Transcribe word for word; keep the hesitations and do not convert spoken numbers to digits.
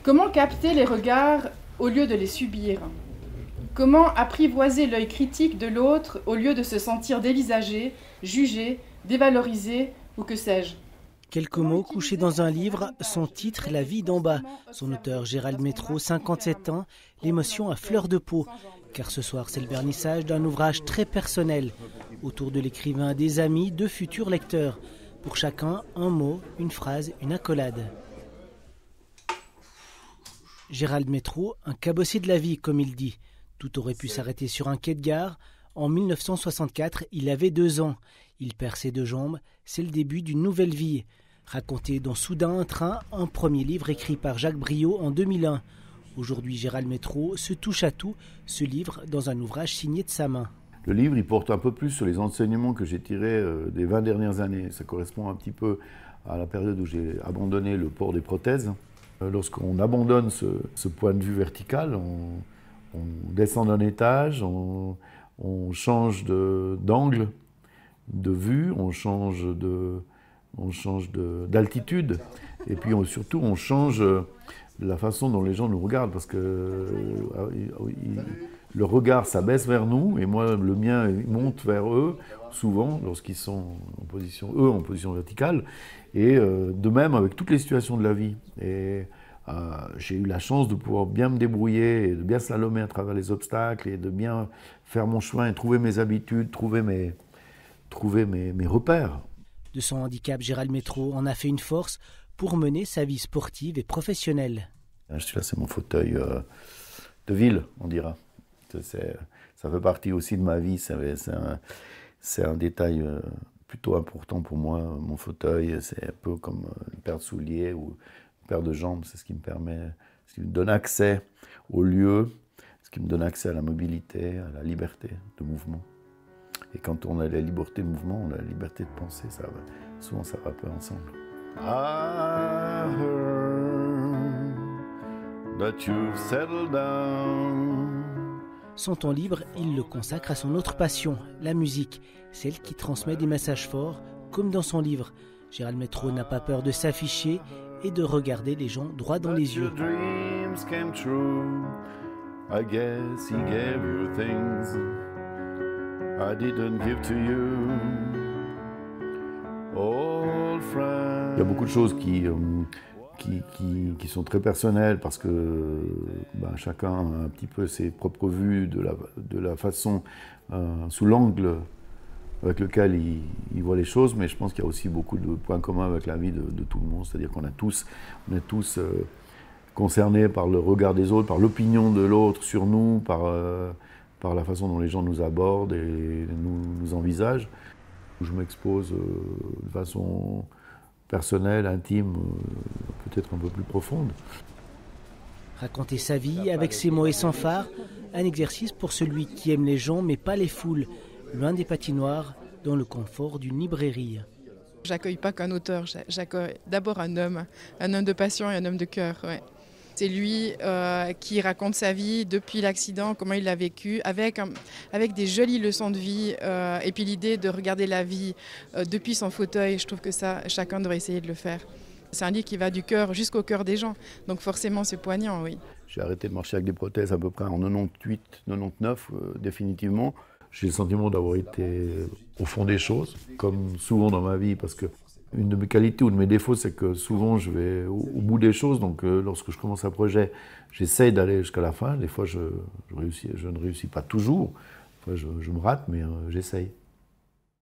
Comment capter les regards au lieu de les subir? Comment apprivoiser l'œil critique de l'autre au lieu de se sentir dévisagé, jugé, dévalorisé ou que sais-je? Quelques mots couchés dans un livre, son titre « La vie d'en bas ». Son auteur Gérald Métro, cinquante-sept ans, l'émotion à fleur de peau. Car ce soir, c'est le vernissage d'un ouvrage très personnel. Autour de l'écrivain, des amis, de futurs lecteurs. Pour chacun, un mot, une phrase, une accolade. Gérald Métro, un cabossé de la vie, comme il dit. Tout aurait pu s'arrêter sur un quai de gare. En mille neuf cent soixante-quatre, il avait deux ans. Il perd ses deux jambes. C'est le début d'une nouvelle vie. Raconté dans Soudain un train, un premier livre écrit par Jacques Briot en deux mille un. Aujourd'hui, Gérald Métro se touche à tout, se livre dans un ouvrage signé de sa main. Le livre, il porte un peu plus sur les enseignements que j'ai tirés euh, des vingt dernières années. Ça correspond un petit peu à la période où j'ai abandonné le port des prothèses. Euh, lorsqu'on abandonne ce, ce point de vue vertical, on, on descend d'un étage, on, on change de, d'angle, de vue, on change de... on change de, d'altitude, et puis on, surtout on change la façon dont les gens nous regardent, parce que euh, il, le regard s'abaisse vers nous, et moi le mien il monte vers eux, souvent lorsqu'ils sont en position, eux en position verticale, et euh, de même avec toutes les situations de la vie. Et euh, j'ai eu la chance de pouvoir bien me débrouiller, et de bien slalomer à travers les obstacles, et de bien faire mon chemin, et trouver mes habitudes, trouver mes, trouver mes, mes repères. De son handicap, Gérald Métro en a fait une force pour mener sa vie sportive et professionnelle. Je suis là, c'est mon fauteuil euh, de ville, on dira. C'est, ça fait partie aussi de ma vie, c'est, c'est, un, c'est un détail euh, plutôt important pour moi. Mon fauteuil, c'est un peu comme une paire de souliers ou une paire de jambes, c'est ce qui me permet, ce qui me donne accès au lieu, ce qui me donne accès à la mobilité, à la liberté de mouvement. Et quand on a la liberté de mouvement, on a la liberté de penser. Ça va, souvent, ça va peu ensemble. I heard that you've settled down. Son temps libre, il le consacre à son autre passion, la musique, celle qui transmet des messages forts, comme dans son livre. Gérald Métro n'a pas peur de s'afficher et de regarder les gens droit dans les yeux. I guess he gave you things I didn't give to you, old friend. Il y a beaucoup de choses qui, euh, qui, qui, qui sont très personnelles parce que ben, chacun a un petit peu ses propres vues de la, de la façon, euh, sous l'angle avec lequel il, il voit les choses, mais je pense qu'il y a aussi beaucoup de points communs avec la vie de, de tout le monde, c'est-à-dire qu'on a tous, on est tous euh, concernés par le regard des autres, par l'opinion de l'autre sur nous, par... Euh, par la façon dont les gens nous abordent et nous, nous envisagent. Je m'expose euh, de façon personnelle, intime, euh, peut-être un peu plus profonde. Raconter sa vie avec ses mots et sans phare, un exercice pour celui qui aime les gens mais pas les foules, loin des patinoires, dans le confort d'une librairie. J'accueille pas qu'un auteur, j'accueille d'abord un homme, un homme de passion et un homme de cœur. Ouais. C'est lui euh, qui raconte sa vie depuis l'accident, comment il l'a vécu, avec, un, avec des jolies leçons de vie. Euh, et puis l'idée de regarder la vie euh, depuis son fauteuil, je trouve que ça, chacun devrait essayer de le faire. C'est un livre qui va du cœur jusqu'au cœur des gens. Donc forcément, c'est poignant, oui. J'ai arrêté de marcher avec des prothèses à peu près en quatre-vingt-dix-huit quatre-vingt-dix-neuf, euh, définitivement. J'ai le sentiment d'avoir été au fond des choses, comme souvent dans ma vie, parce que une de mes qualités ou de mes défauts, c'est que souvent je vais au, au bout des choses. Donc euh, lorsque je commence un projet, j'essaye d'aller jusqu'à la fin. Des fois, je, je, réussis, je ne réussis pas toujours. Des fois, je, je me rate, mais euh, j'essaye.